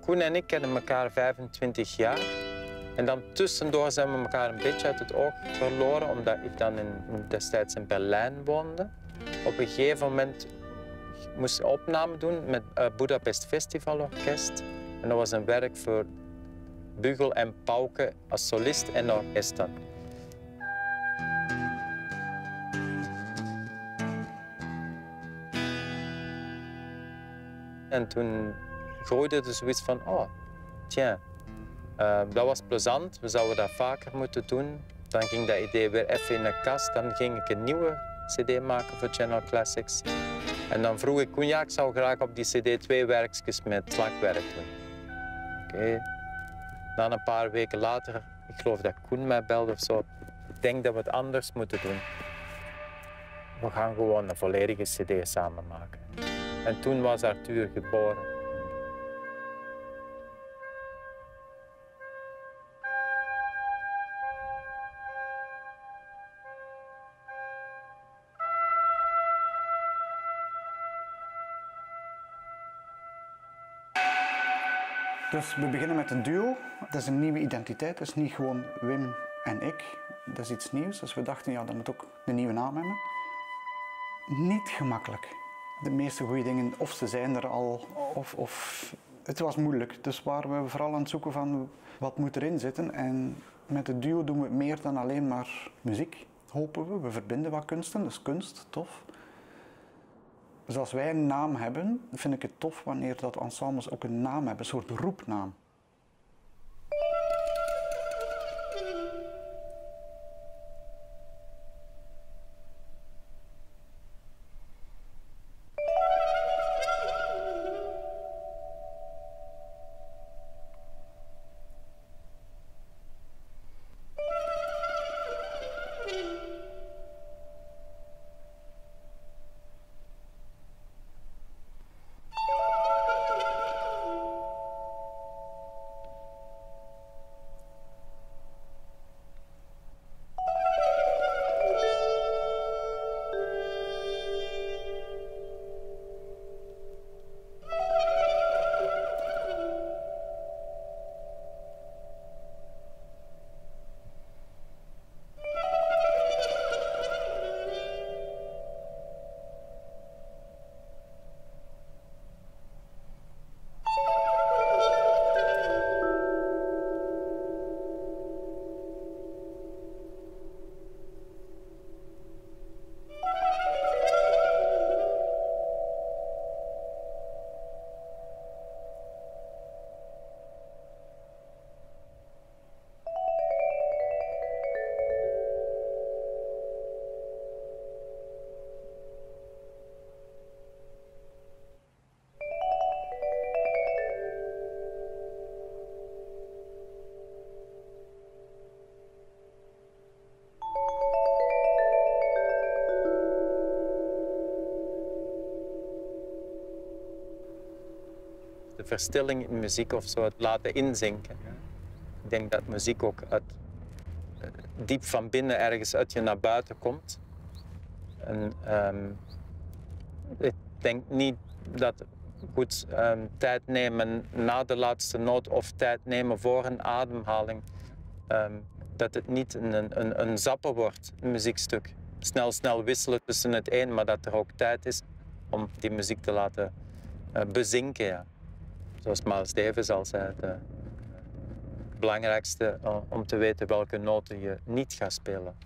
Koen en ik kennen elkaar 25 jaar. En dan tussendoor zijn we elkaar een beetje uit het oog verloren, omdat ik dan destijds in Berlijn woonde. Op een gegeven moment moest ik opname doen met het Budapest Festivalorkest. En dat was een werk voor Bugel en Pauke als solist en orkest dan. En toen groeide er zoiets van, oh, tja, dat was plezant, we zouden dat vaker moeten doen. Dan ging dat idee weer even in de kast, dan ging ik een nieuwe cd maken voor General Classics. En dan vroeg ik Koen, ja, ik zou graag op die cd 2 werkjes met slagwerk doen. Oké. Dan een paar weken later, ik geloof dat Koen mij belde of zo, ik denk dat we het anders moeten doen. We gaan gewoon een volledige cd samen maken. En toen was Arthur geboren. Dus we beginnen met een duo. Dat is een nieuwe identiteit. Dat is niet gewoon Wim en ik. Dat is iets nieuws. Dus we dachten, ja, dat moet ook een nieuwe naam hebben. Niet gemakkelijk. De meeste goede dingen, of ze zijn er al, of het was moeilijk. Dus waren we vooral aan het zoeken van wat moet erin zitten. En met het duo doen we meer dan alleen maar muziek, hopen we. We verbinden wat kunsten, dus kunst, tof. Dus als wij een naam hebben, vind ik het tof wanneer dat ensembles ook een naam hebben, een soort roepnaam. De verstilling in muziek of zo, het laten inzinken. Ik denk dat muziek ook diep van binnen ergens uit je naar buiten komt. En, ik denk niet dat goed tijd nemen na de laatste noot of tijd nemen voor een ademhaling, dat het niet een zappen wordt, een muziekstuk. Snel wisselen tussen het een, maar dat er ook tijd is om die muziek te laten bezinken. Ja. Zoals Miles Davis al zei, het belangrijkste om te weten welke noten je niet gaat spelen.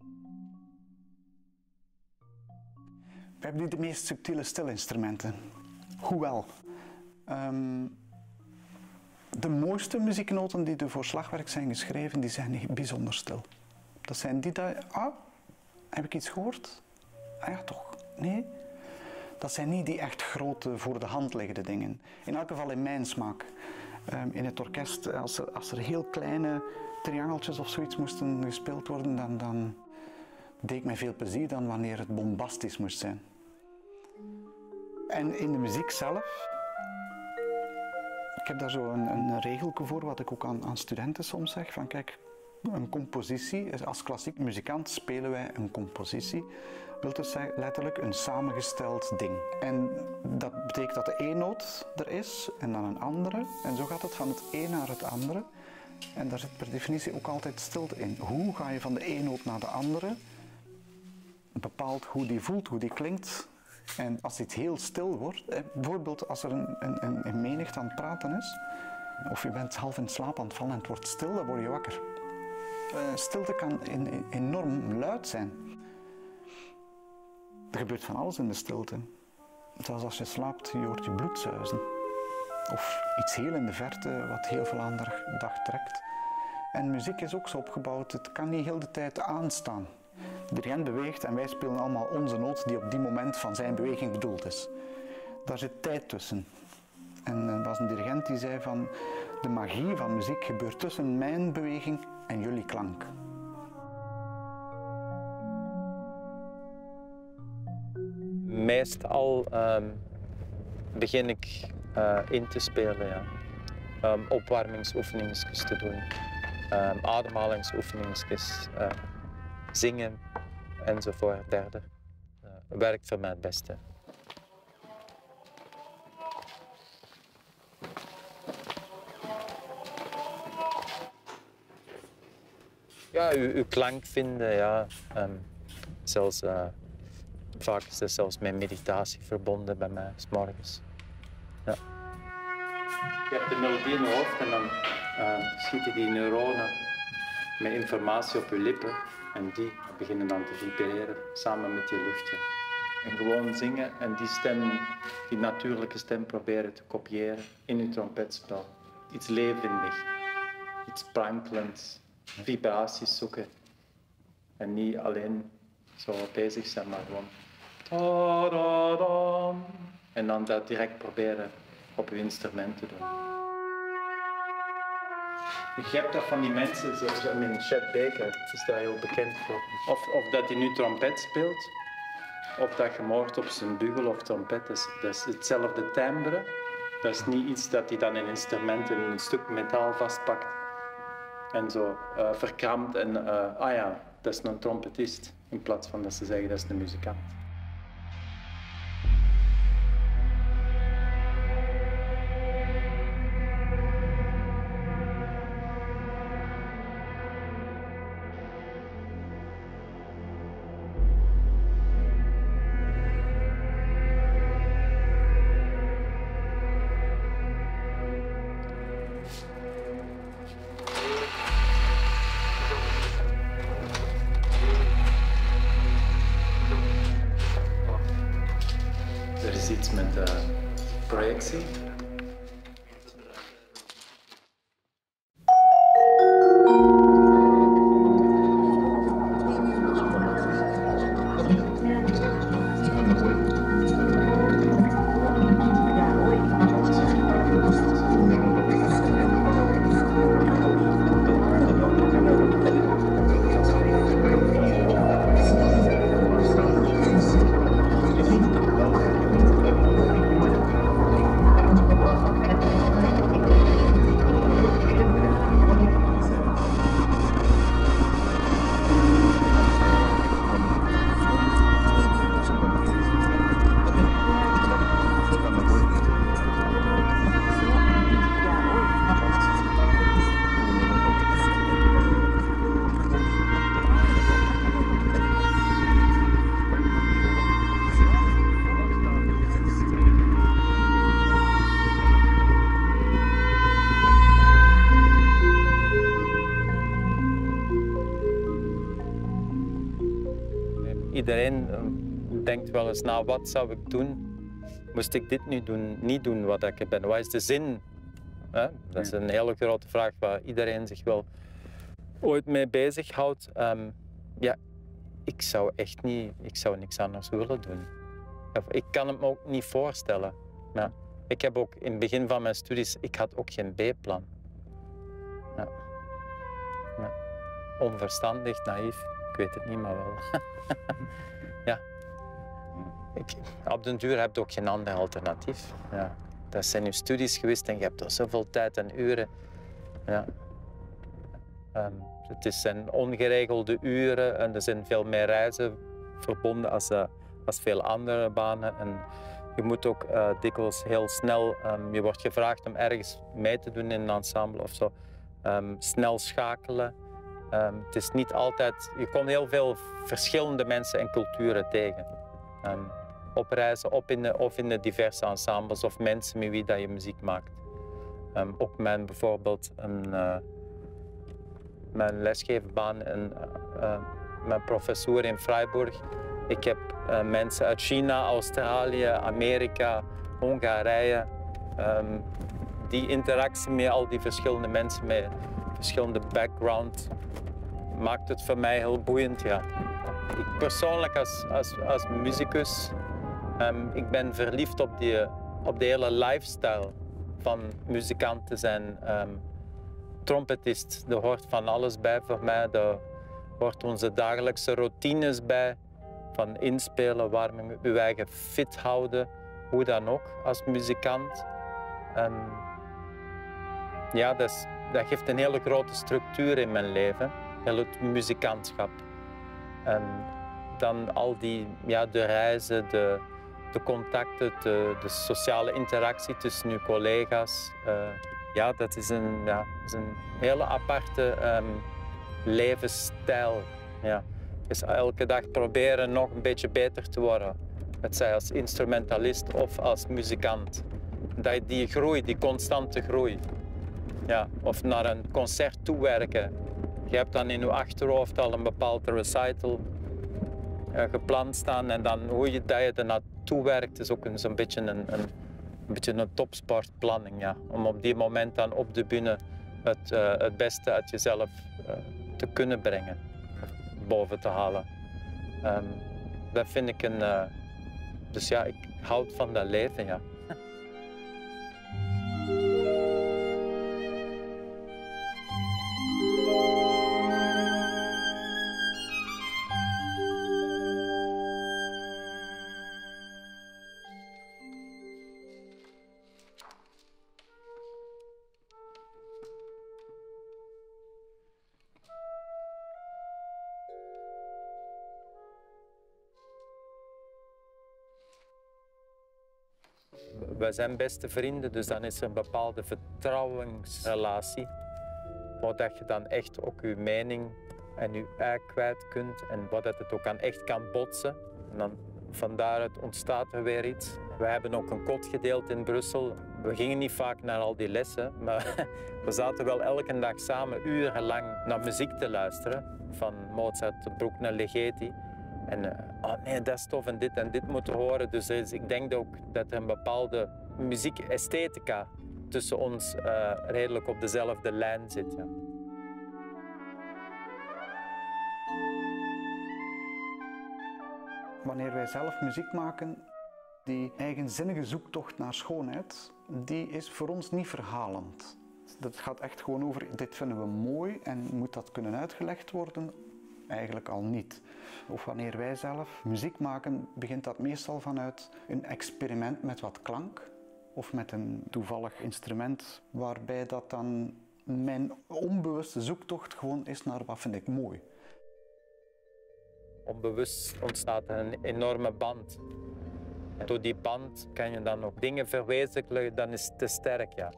We hebben niet de meest subtiele stilinstrumenten. Hoewel, de mooiste muzieknoten die voor slagwerk zijn geschreven, die zijn bijzonder stil. Dat zijn die dat, heb ik iets gehoord? Ah ja, toch? Nee? Dat zijn niet die echt grote, voor de hand liggende dingen. In elk geval in mijn smaak. In het orkest, als er heel kleine triangeltjes of zoiets moesten gespeeld worden, dan deed ik mij veel plezier dan wanneer het bombastisch moest zijn. En in de muziek zelf, ik heb daar zo een regeltje voor, wat ik ook aan studenten soms zeg, van kijk, een compositie, als klassiek muzikant spelen wij een compositie, wil dus zeggen letterlijk een samengesteld ding. En dat betekent dat de E-noot er is en dan een andere, en zo gaat het van het een naar het andere. En daar zit per definitie ook altijd stilte in. Hoe ga je van de E-noot naar de andere? Bepaalt hoe die voelt, hoe die klinkt. En als iets heel stil wordt, bijvoorbeeld als er een menigte aan het praten is, of je bent half in slaap aan het vallen en het wordt stil, dan word je wakker. Stilte kan enorm luid zijn. Er gebeurt van alles in de stilte. Zelfs als je slaapt, je hoort je bloed zuizen. Of iets heel in de verte wat heel veel aandacht trekt. En muziek is ook zo opgebouwd, het kan niet heel de tijd aanstaan. De dirigent beweegt en wij spelen allemaal onze noot die op die moment van zijn beweging bedoeld is. Daar zit tijd tussen. En er was een dirigent die zei van de magie van muziek gebeurt tussen mijn beweging en jullie klank. Meestal begin ik in te spelen, ja. Opwarmingsoefeningetjes te doen, ademhalingsoefeningetjes, zingen enzovoort verder. Werkt voor mij het beste. Ja, uw klank vinden, ja. Zelfs, vaak is dat zelfs met meditatie verbonden bij mij, 's morgens. Ja. Je hebt de melodie in je hoofd en dan schieten die neuronen met informatie op je lippen en die beginnen dan te vibreren samen met je luchtje. En gewoon zingen en die stem, die natuurlijke stem proberen te kopiëren in je trompetspel. Iets levendig, iets sprankelends, vibraties zoeken en niet alleen zo bezig zijn, maar gewoon ta-da-dam. En dan dat direct proberen op je instrument te doen. Je hebt dat van die mensen, zoals Chet Baker is daar heel bekend voor. Of dat hij nu trompet speelt, of dat je hoort op zijn bugel of trompet, dat is hetzelfde timbre. Dat is niet iets dat hij dan in instrument een stuk metaal vastpakt en zo verkrampt en ja, dat is een trompetist, in plaats van dat ze zeggen dat is een muzikant. Er is iets met projectie. iedereen denkt wel eens, nou wat zou ik doen? Moest ik dit nu doen, niet doen wat ik ben? Wat is de zin? Hè? Dat is een hele grote vraag waar iedereen zich wel ooit mee bezighoudt. Ja, ik zou echt niet, ik zou niks anders willen doen. Ik kan het me ook niet voorstellen. Ja. Ik heb ook in het begin van mijn studies, ik had ook geen B-plan. Ja. Ja. Onverstandig, naïef, ik weet het niet, maar wel. Ja. Op den duur heb je ook geen ander alternatief. Ja. Dat zijn je studies geweest en je hebt er zoveel tijd en uren. Ja. Het zijn ongeregelde uren en er zijn veel meer reizen verbonden als veel andere banen. En je moet ook dikwijls heel snel, je wordt gevraagd om ergens mee te doen in een ensemble of zo, snel schakelen. Het is niet altijd, je komt heel veel verschillende mensen en culturen tegen. Op reizen, of in de diverse ensembles of mensen met wie dat je muziek maakt. Ook bijvoorbeeld mijn lesgeefbaan en mijn professor in Freiburg. Ik heb mensen uit China, Australië, Amerika, Hongarije. Die interactie met al die verschillende mensen met verschillende background maakt het voor mij heel boeiend. Ja. Ik persoonlijk als muzikus, ik ben verliefd op de hele lifestyle van muzikant te zijn. Trompetist, er hoort van alles bij voor mij. Er hoort onze dagelijkse routines bij. Van inspelen, warming, je eigen fit houden, hoe dan ook als muzikant. Ja, dat geeft een hele grote structuur in mijn leven, heel het muzikantschap. En dan al die, ja, de reizen, de contacten, de sociale interactie tussen je collega's. Ja, dat is een hele aparte levensstijl. Ja. Dus elke dag proberen nog een beetje beter te worden. Het zij als instrumentalist of als muzikant. Dat je die groei, die constante groei. Ja, of naar een concert toewerken. Je hebt dan in je achterhoofd al een bepaald recital gepland staan. En dan hoe je er naartoe werkt is ook zo'n beetje een topsportplanning. Ja. Om op die moment dan op de bühne het beste uit jezelf te kunnen brengen. Boven te halen. Dat vind ik dus ja, ik houd van dat leven, ja. We zijn beste vrienden, dus dan is er een bepaalde vertrouwensrelatie. Waar je dan echt ook je mening en je ei kwijt kunt en wat het ook echt kan botsen. En dan van daaruit ontstaat er weer iets. We hebben ook een kot gedeeld in Brussel. We gingen niet vaak naar al die lessen, maar we zaten wel elke dag samen urenlang naar muziek te luisteren. Van Mozart, Bruckner, Ligeti. En oh nee, dat is tof en dit moeten horen. Dus ik denk ook dat er een bepaalde muziekesthetica tussen ons redelijk op dezelfde lijn zit. Ja. Wanneer wij zelf muziek maken, die eigenzinnige zoektocht naar schoonheid, die is voor ons niet verhalend. Dat gaat echt gewoon over, dit vinden we mooi en moet dat kunnen uitgelegd worden? Eigenlijk al niet. Of wanneer wij zelf muziek maken, begint dat meestal vanuit een experiment met wat klank of met een toevallig instrument, waarbij dat dan mijn onbewuste zoektocht gewoon is naar wat vind ik mooi. Onbewust ontstaat er een enorme band. Door die band kan je dan ook dingen verwezenlijken, dan is het te sterk, ja.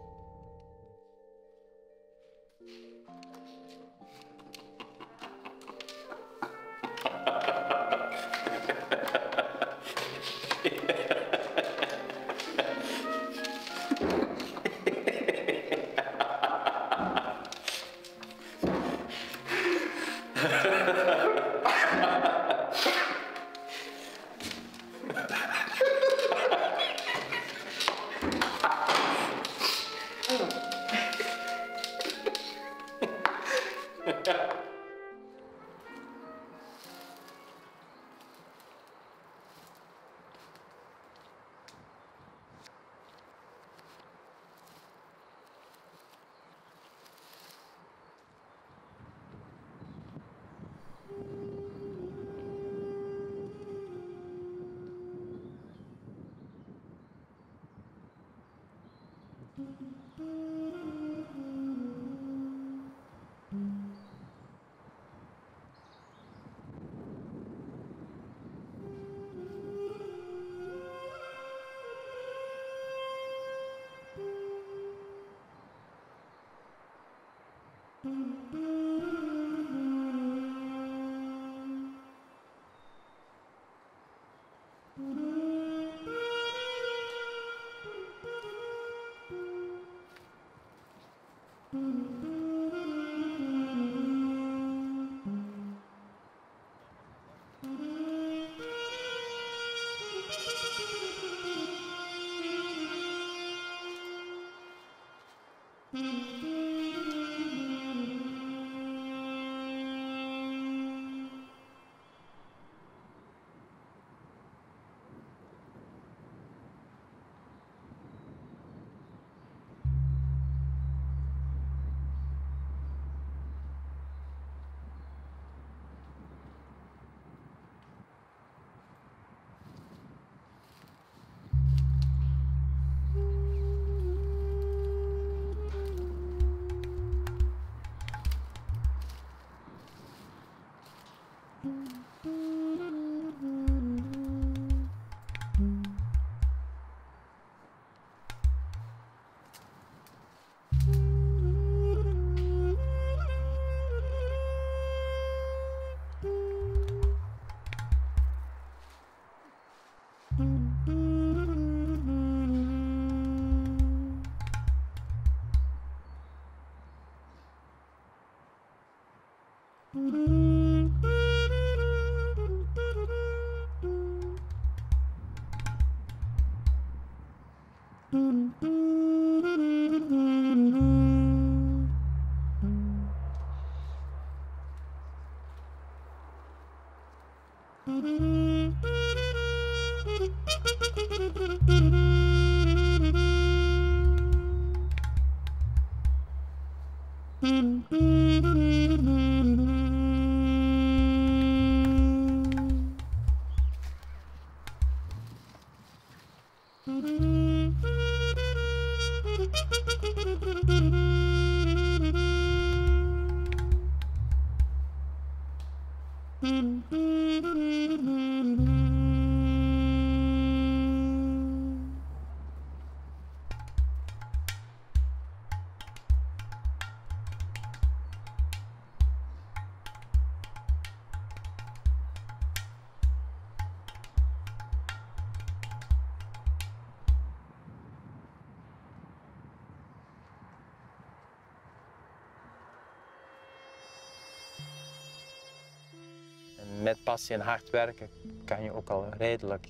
Met passie en hard werken kan je ook al redelijk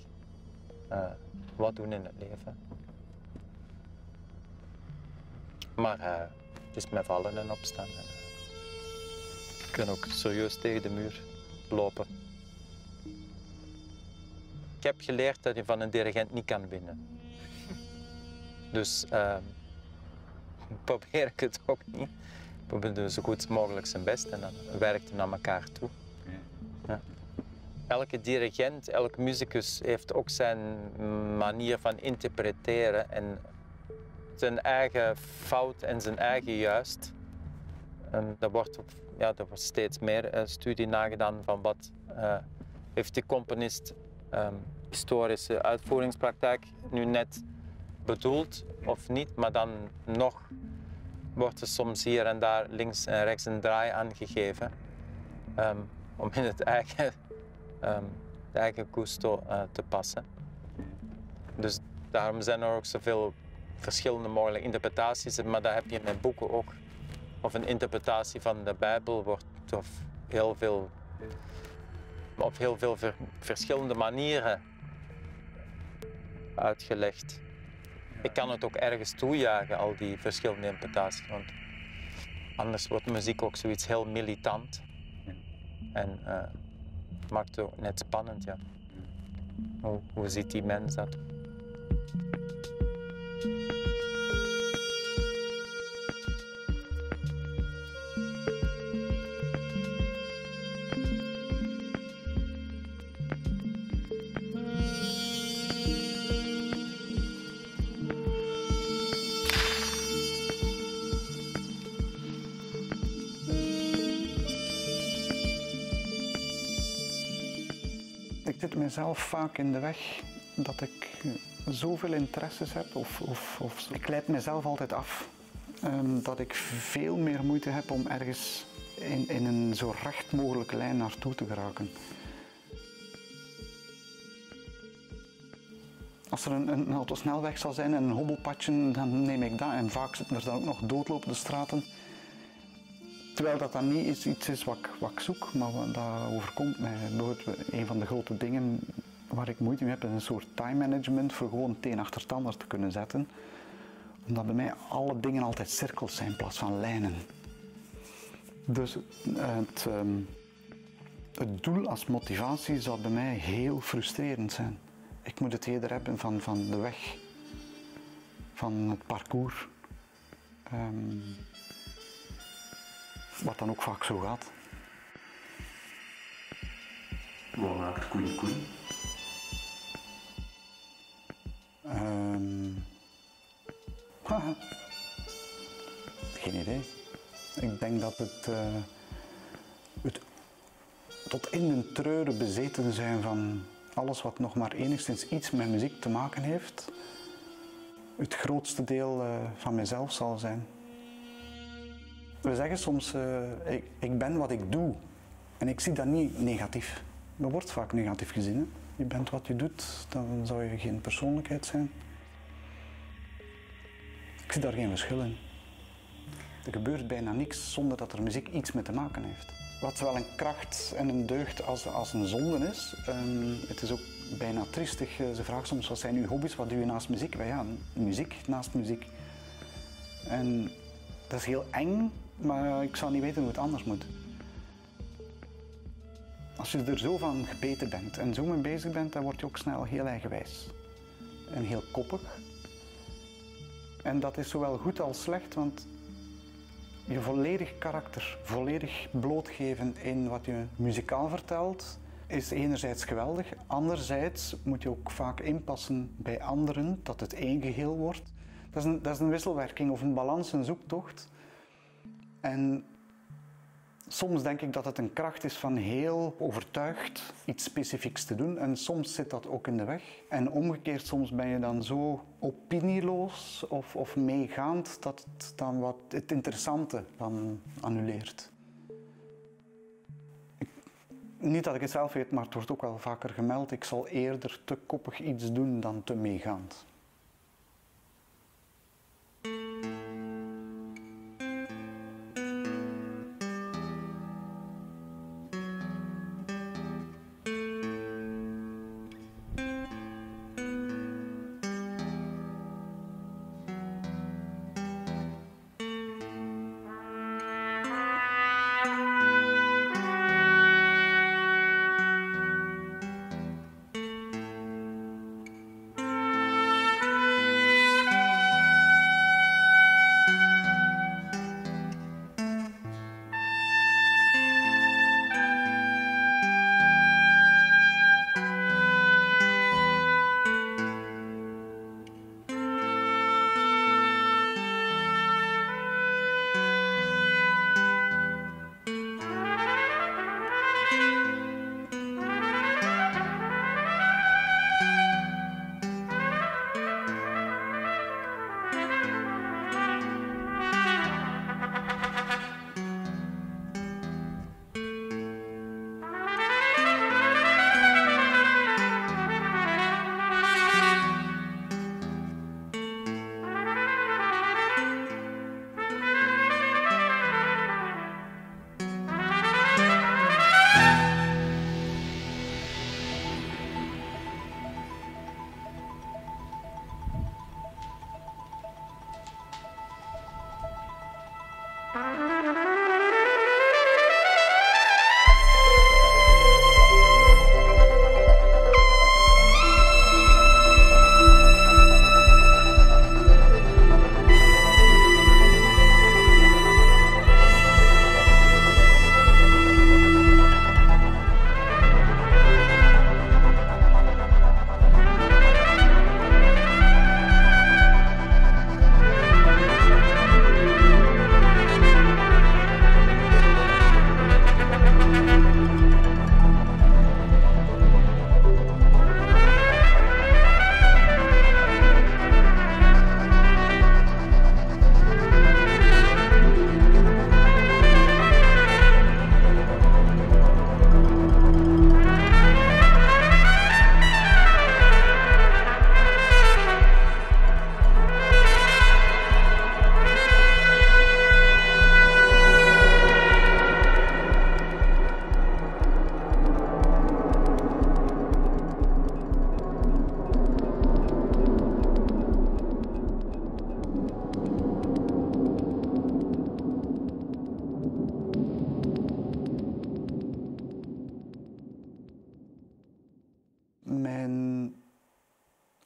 wat doen in het leven. Maar het is met vallen en opstaan. Je kunt ook serieus tegen de muur lopen. Ik heb geleerd dat je van een dirigent niet kan winnen. Dus probeer ik het ook niet. Probeer dus zo goed mogelijk zijn best en dan werkt het naar elkaar toe. Ja. Elke dirigent, elke muzikus heeft ook zijn manier van interpreteren en zijn eigen fout en zijn eigen juist. Er wordt steeds meer studie nagedaan van wat heeft de componist historische uitvoeringspraktijk nu net bedoeld of niet, maar dan nog wordt er soms hier en daar links en rechts een draai aangegeven. Om in het eigen gusto te passen. Dus daarom zijn er ook zoveel verschillende mogelijke interpretaties, maar daar heb je met boeken ook. Of een interpretatie van de Bijbel wordt op heel veel verschillende manieren uitgelegd. Ik kan het ook ergens toejagen, al die verschillende interpretaties. Want Anders wordt muziek ook zoiets heel militant. En maakt het ook net spannend, ja. Hoe ziet die mens dat? Ik zit mezelf vaak in de weg dat ik zoveel interesses heb, of ik leid mezelf altijd af. Dat ik veel meer moeite heb om ergens in een zo recht mogelijke lijn naartoe te geraken. Als er een autosnelweg zal zijn en een hobbelpadje, dan neem ik dat. En vaak zitten er dan ook nog doodlopende straten. Terwijl dat dan niet iets is wat ik zoek, maar dat overkomt mij. Een van de grote dingen waar ik moeite mee heb, is een soort time management voor gewoon het een achter het ander te kunnen zetten. Omdat bij mij alle dingen altijd cirkels zijn in plaats van lijnen. Dus het doel als motivatie zou bij mij heel frustrerend zijn. Ik moet het eerder hebben van de weg, van het parcours. Wat dan ook vaak zo gaat. Wat maakt koeien koeien? Geen idee. Ik denk dat het tot in de treuren bezeten zijn van alles wat nog maar enigszins iets met muziek te maken heeft, het grootste deel van mezelf zal zijn. We zeggen soms, ik ben wat ik doe. En ik zie dat niet negatief. Dat wordt vaak negatief gezien. Hè? Je bent wat je doet, dan zou je geen persoonlijkheid zijn. Ik zie daar geen verschil in. Er gebeurt bijna niks zonder dat er muziek iets mee te maken heeft. Wat wel een kracht en een deugd als een zonde is. Het is ook bijna triestig. Ze vragen soms, wat zijn uw hobby's, wat doe je naast muziek? Maar ja, muziek naast muziek. En dat is heel eng, maar ik zou niet weten hoe het anders moet. Als je er zo van gebeten bent en zo mee bezig bent, dan word je ook snel heel eigenwijs. En heel koppig. En dat is zowel goed als slecht, want je volledig karakter, volledig blootgeven in wat je muzikaal vertelt, is enerzijds geweldig. Anderzijds moet je ook vaak inpassen bij anderen, dat het één geheel wordt. Dat is een wisselwerking of een balans, een zoektocht. En soms denk ik dat het een kracht is van heel overtuigd iets specifieks te doen. En soms zit dat ook in de weg. En omgekeerd, soms ben je dan zo opinieloos of meegaand dat het dan wat het interessante van annuleert. Niet dat ik het zelf weet, maar het wordt ook wel vaker gemeld. Ik zal eerder te koppig iets doen dan te meegaand.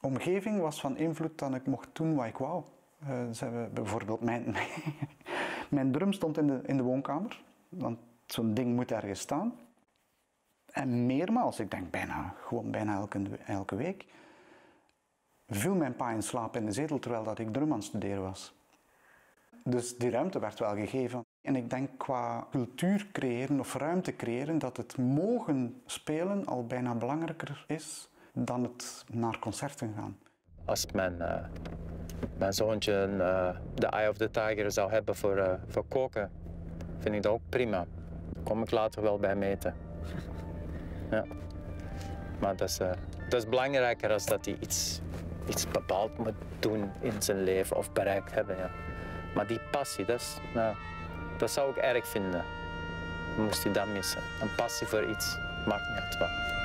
omgeving was van invloed dat ik mocht doen wat ik wou. Ze hebben bijvoorbeeld mijn drum stond in de woonkamer, want zo'n ding moet ergens staan. En meermaals, ik denk bijna elke week, viel mijn pa in slaap in de zetel terwijl dat ik drum aan het studeren was. Dus die ruimte werd wel gegeven. En ik denk qua cultuur creëren of ruimte creëren dat het mogen spelen al bijna belangrijker is dan het naar concerten gaan. Als mijn zoontje de Eye of the Tiger zou hebben voor koken, vind ik dat ook prima. Daar kom ik later wel bij meten. Ja. Maar dat is belangrijker dan dat hij iets bepaald moet doen in zijn leven of bereikt hebben. Ja. Maar die passie, dat zou ik erg vinden. Moest hij dat missen. Een passie voor iets, maakt niet uit wat.